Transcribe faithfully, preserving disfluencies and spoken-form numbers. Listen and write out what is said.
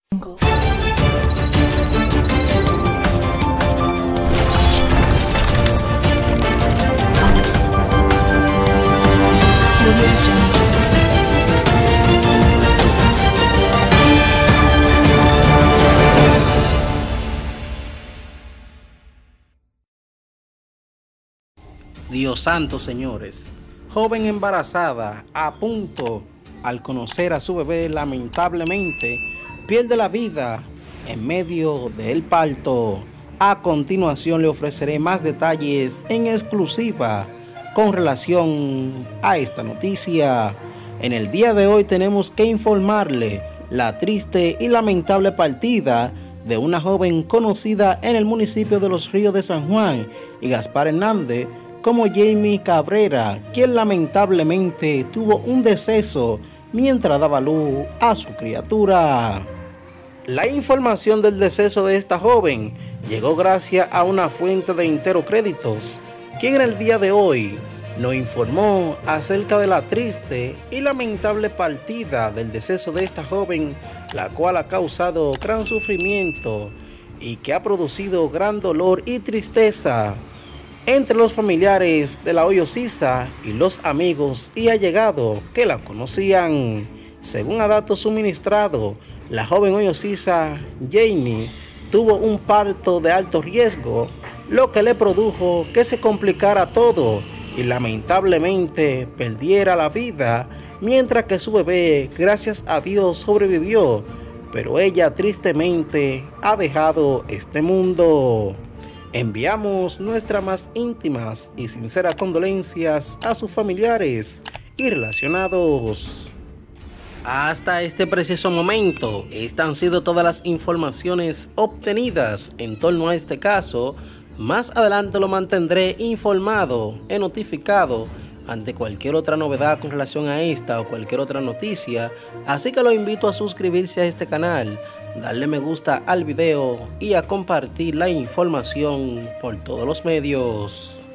Dios santo, señores. Joven embarazada a punto, al conocer a su bebé, lamentablemente pierde la vida en medio del parto. A continuación le ofreceré más detalles en exclusiva con relación a esta noticia. En el día de hoy tenemos que informarle la triste y lamentable partida de una joven conocida en el municipio de Los Ríos de San Juan y Gaspar Hernández como Jamie Cabrera, quien lamentablemente tuvo un deceso mientras daba luz a su criatura. La información del deceso de esta joven llegó gracias a una fuente de Interocréditos, quien en el día de hoy nos informó acerca de la triste y lamentable partida del deceso de esta joven, la cual ha causado gran sufrimiento y que ha producido gran dolor y tristeza entre los familiares de la Hoyosisa y los amigos y allegados que la conocían. Según a datos suministrados, la joven Hoyosisa Jamie tuvo un parto de alto riesgo, lo que le produjo que se complicara todo y lamentablemente perdiera la vida, mientras que su bebé, gracias a Dios, sobrevivió, pero ella tristemente ha dejado este mundo. Enviamos nuestras más íntimas y sinceras condolencias a sus familiares y relacionados. Hasta este preciso momento, estas han sido todas las informaciones obtenidas en torno a este caso. Más adelante lo mantendré informado y notificado ante cualquier otra novedad con relación a esta o cualquier otra noticia, así que lo invito a suscribirse a este canal, darle me gusta al video y a compartir la información por todos los medios.